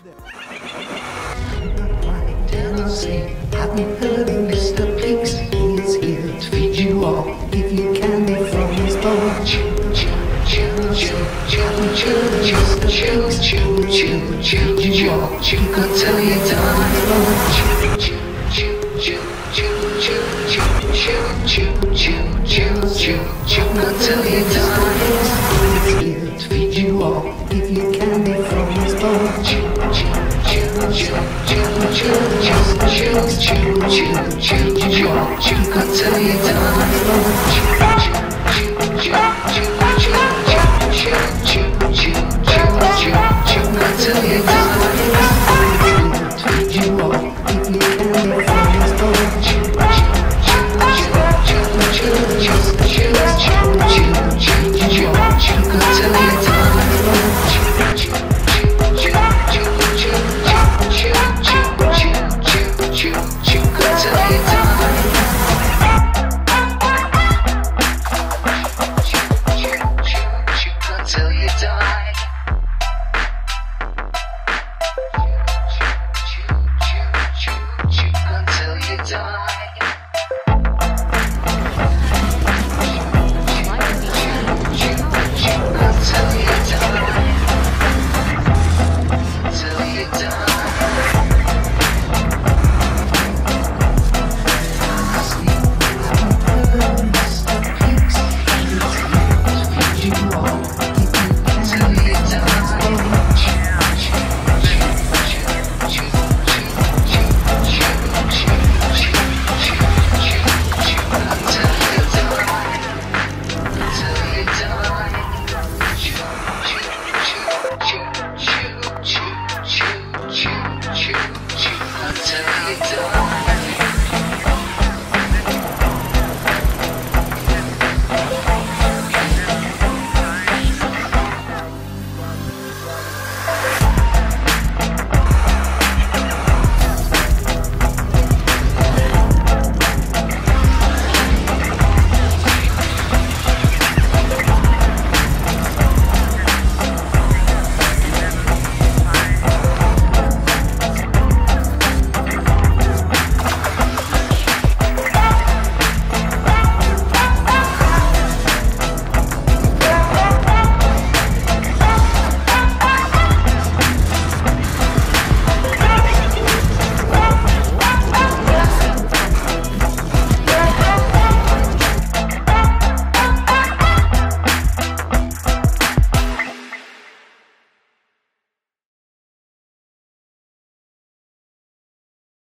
Tennessee, have you heard of Mr. Pigs? He's here to feed you all, give you candy from his bowl. Chew, chew, chew, chew, chew, chew, chew, chew, chew, chew, chew, chew, chew, could tell you time. Chew, chew, chew, chew, chew, chew, chew, chew, chew, chew, chew, chew, could tell you time. He's here to feed you all, give you candy from his bowl. Chew, chew, chew, chew, chew, chew, chew, chew, chew, chew, chew, chew, chew, could tell you time. Chew, chew, chew, chew, chew, chew, chew, chew, chew, chew, chew, chew, could tell you time.